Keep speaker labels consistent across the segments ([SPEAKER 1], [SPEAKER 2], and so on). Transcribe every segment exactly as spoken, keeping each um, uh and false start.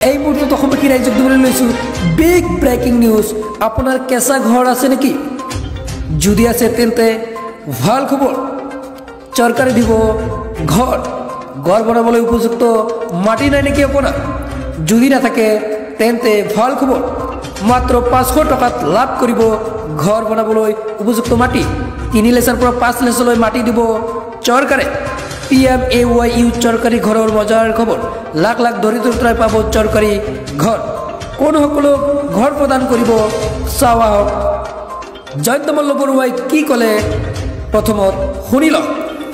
[SPEAKER 1] এই মুহূৰ্তত অসমবাসী ৰাইজক দিবলৈ লৈছোঁ বিগ ব্ৰেকিং নিউজ। আপোনাৰ কেঁচা ঘৰ আছে নেকি? যদি আছে তেন্তে ভাল খবৰ, চৰকাৰে দিব ঘৰ। ঘৰ বনাবলৈ উপযুক্ত মাটি নাই নেকি আপোনাৰ? যদি নাথাকে তেন্তে ভাল খবৰ, মাত্ৰ পাঁচশ টকাত লাভ কৰিব ঘৰ বনাবলৈ উপযুক্ত মাটি। তিনি লেচাৰ পৰা পাঁচ লেচলৈ মাটি দিব চৰকাৰে। P M A Y U চৰকাৰী ঘৰৰ মজাৰ খবৰ। লাখ লাখ দৰিদ্ৰতাই পাব চৰকাৰী ঘৰ। কোনসকলক ঘৰ প্ৰদান কৰিব চাওঁ আহক। জয়ন্ত মল্ল বৰুৱাই কি ক'লে প্ৰথমত শুনি লওক।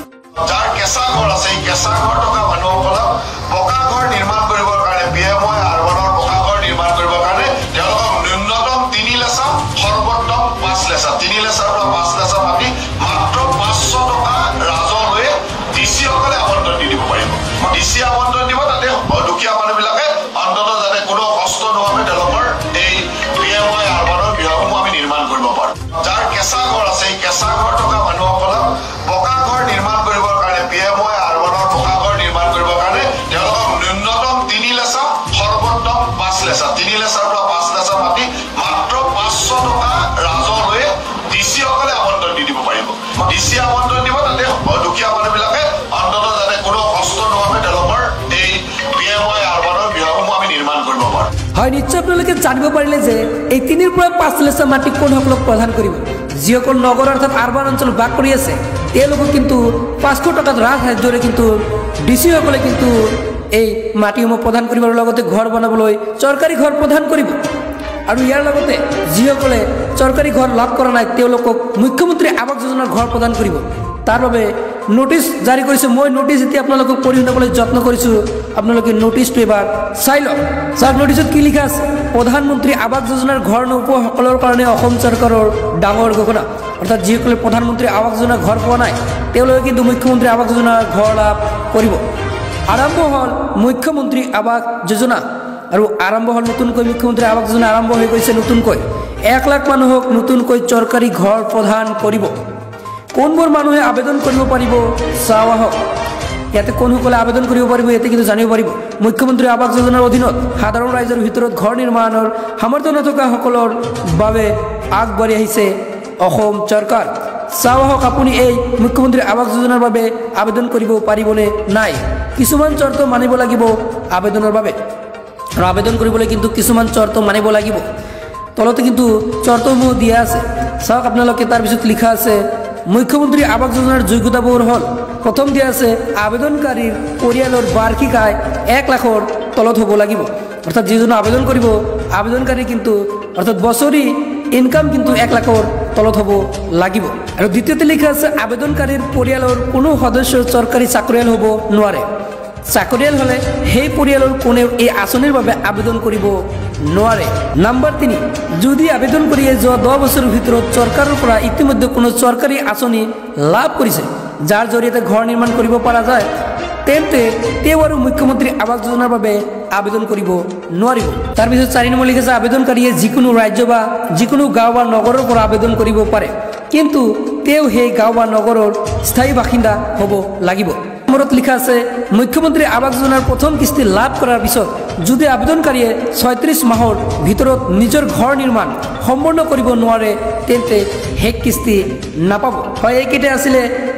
[SPEAKER 2] যাৰ কেঁচা ঘৰ আছে এই কেঁচা ঘৰ থকা মানুহসকলক পকা ঘৰ নিৰ্মাণ কৰিবৰ কাৰণে পি এম ৱাই আৰবানৰ পকা ঘৰ নিৰ্মাণ কৰিবৰ কাৰণে তেওঁলোকক ন্যূনতম তিনি লেচা সৰ্বোত্তম পাঁচ লেচা তিনি লেচাৰ পৰা পাঁচ লেচা মাটি মাত্ৰ পাঁচশ টকা ৰাজহ লৈ ডি চি সকলে আবণ্টন দি দিব পাৰিব। ডি চি আবণ্টন দিব, তাতে দুখীয়া মানুহবিলাকে অন্ততঃ যাতে কোনো কষ্ট নোহোৱাকৈ তেওঁলোকৰ এই পি এম ৱাই আৰবানৰ গৃহসমূহ আমি নিৰ্মাণ কৰিব পাৰোঁ। যাৰ কেঁচা ঘৰ আছে এই কেঁচা ঘৰ থকা মানুহসকলক পকা ঘৰ নিৰ্মাণ কৰিবৰ কাৰণে পি এম ৱাই আৰবানৰ পকা ঘৰ নিৰ্মাণ কৰিবৰ কাৰণে তেওঁলোকক ন্যূনতম তিনি লেচা সৰ্বোত্তম পাঁচ লেচা তিনি লেচাৰ পৰা পাঁচ লেচা মাটি মাত্ৰ পাঁচশ টকা ৰাজহ লৈ ডি চি সকলে আবণ্টন দি দিব পাৰিব। ডি চি আবণ্টন দিব, তাতে দুখীয়া মানুহবিলাকে অন্ততঃ যাতে কোনো কষ্ট নোহোৱাকৈ তেওঁলোকৰ এই পি এম ৱাই আৰবানৰ গৃহসমূহ আমি নিৰ্মাণ কৰিব পাৰোঁ।
[SPEAKER 1] হয়, নিশ্চয় আপোনালোকে জানিব পাৰিলে যে এই তিনিৰ পৰা পাঁচ লেচা মাটি কোনসকলক প্ৰদান কৰিব। যিসকল নগৰ অৰ্থাৎ আৰবান অঞ্চলত বাস কৰি আছে তেওঁলোকক কিন্তু পাঁচশ টকাত ৰাজসাহায্যৰে কিন্তু ডি চি সকলে কিন্তু এই মাটিসমূহ প্ৰদান কৰিব আৰু লগতে ঘৰ বনাবলৈ চৰকাৰী ঘৰ প্ৰদান কৰিব। আৰু ইয়াৰ লগতে যিসকলে চৰকাৰী ঘৰ লাভ কৰা নাই তেওঁলোকক মুখ্যমন্ত্ৰী আৱাস যোজনাৰ ঘৰ প্ৰদান কৰিব। তাৰ বাবে নোটিছ জাৰি কৰিছে। মই নোটিছ এতিয়া আপোনালোকক পঢ়ি শুনাবলৈ যত্ন কৰিছোঁ। আপোনালোকে নোটিছটো এবাৰ চাই লওক। যাৰ নোটিছত কি লিখা আছে? প্ৰধানমন্ত্ৰী আৱাস যোজনাৰ ঘৰ নোপোৱাসকলৰ কাৰণে অসম চৰকাৰৰ ডাঙৰ ঘোষণা। অৰ্থাৎ যিসকলে প্ৰধানমন্ত্ৰী আৱাস যোজনাৰ ঘৰ পোৱা নাই তেওঁলোকে কিন্তু মুখ্যমন্ত্ৰী আৱাস যোজনাৰ ঘৰ লাভ কৰিব। আৰম্ভ হ'ল মুখ্যমন্ত্ৰী আৱাস যোজনা আৰু আৰম্ভ হ'ল নতুনকৈ মুখ্যমন্ত্ৰী আৱাস যোজনা আৰম্ভ হৈ গৈছে নতুনকৈ। এক লাখ মানুহক নতুনকৈ চৰকাৰী ঘৰ প্ৰদান কৰিব। কোনবোৰ মানুহে আবেদন কৰিব পাৰিব চাওঁ আহক। ইয়াতে কোনসকলে আবেদন কৰিব পাৰিব ইয়াতে কিন্তু জানিব পাৰিব। মুখ্যমন্ত্ৰী আৱাস যোজনাৰ অধীনত সাধাৰণ ৰাইজৰ ভিতৰত ঘৰ নিৰ্মাণৰ সামৰ্থ্য নথকাসকলৰ বাবে আগবাঢ়ি আহিছে অসম চৰকাৰ। চাওঁ আহক আপুনি এই মুখ্যমন্ত্ৰী আৱাস যোজনাৰ বাবে আবেদন কৰিব পাৰিবনে নাই। কিছুমান চৰ্ত মানিব লাগিব আবেদনৰ বাবে, আৰু আবেদন কৰিবলৈ কিন্তু কিছুমান চৰ্ত মানিব লাগিব। তলতে কিন্তু চৰ্তসমূহ দিয়া আছে চাওক আপোনালোকে। তাৰপিছত লিখা আছে মুখ্যমন্ত্ৰী আৱাস যোজনাৰ যোগ্যতাবোৰ হ'ল, প্ৰথম দিয়া আছে আবেদনকাৰীৰ পৰিয়ালৰ বাৰ্ষিক আয় এক লাখৰ তলত হ'ব লাগিব। অৰ্থাৎ যিজনে আবেদন কৰিব আবেদনকাৰী কিন্তু অৰ্থাৎ বছৰি ইনকাম কিন্তু এক লাখৰ তলত হ'ব লাগিব। আৰু দ্বিতীয়তে লিখা আছে আবেদনকাৰীৰ পৰিয়ালৰ কোনো সদস্য চৰকাৰী চাকৰিয়াল হ'ব নোৱাৰে। চাকৰিয়াল হ'লে সেই পৰিয়ালৰ কোনেও এই আঁচনিৰ বাবে আবেদন কৰিব নোৱাৰে। নাম্বাৰ তিনি, যদি আবেদন কৰিয়ে যোৱা দহ বছৰৰ ভিতৰত চৰকাৰৰ পৰা ইতিমধ্যে কোনো চৰকাৰী আঁচনি লাভ কৰিছে যাৰ জৰিয়তে ঘৰ নিৰ্মাণ কৰিব পৰা যায় তেন্তে তেওঁ আৰু মুখ্যমন্ত্ৰী আৱাস যোজনাৰ বাবে আবেদন কৰিব নোৱাৰিব। তাৰপিছত চাৰি নম্বৰ লিখিছে আবেদনকাৰীয়ে যিকোনো ৰাজ্য বা যিকোনো গাঁও বা নগৰৰ পৰা আবেদন কৰিব পাৰে, কিন্তু তেওঁ সেই গাঁও বা নগৰৰ স্থায়ী বাসিন্দা হ'ব লাগিব। নম্বৰত লিখা আছে মুখ্যমন্ত্ৰী আৱাস যোজনাৰ প্ৰথম কিস্তি লাভ কৰাৰ পিছত যদি আবেদনকাৰীয়ে ছয়ত্ৰিছ মাহৰ ভিতৰত নিজৰ ঘৰ নিৰ্মাণ সম্পূৰ্ণ কৰিব নোৱাৰে তেন্তে শেষ কিস্তি নাপাব। হয়, এইকেইটা আছিলে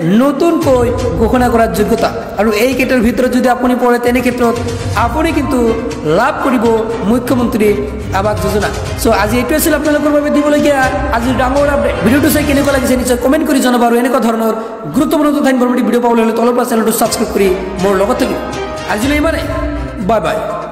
[SPEAKER 1] নতুনকৈ ঘোষণা কৰাৰ যোগ্যতা। আৰু এইকেইটাৰ ভিতৰত যদি আপুনি পঢ়ে তেনে ক্ষেত্ৰত আপুনি কিন্তু লাভ কৰিব মুখ্যমন্ত্ৰী আৱাস যোজনা। চ' আজি এইটো আছিল আপোনালোকৰ বাবে দিবলগীয়া আজিৰ ডাঙৰ আপডেট। ভিডিঅ'টো চাই কেনেকুৱা লাগিছে নিশ্চয় কমেণ্ট কৰি জনাব। আৰু এনেকুৱা ধৰণৰ গুৰুত্বপূৰ্ণ তথ্য ইনফৰ্মেটিভ ভিডিঅ' পাবলৈ হ'লে তলৰ পৰা চেনেলটো ছাবস্ক্ৰাইব কৰি মোৰ লগত থাকিব। আজিলৈ ইমানে, বাই বাই।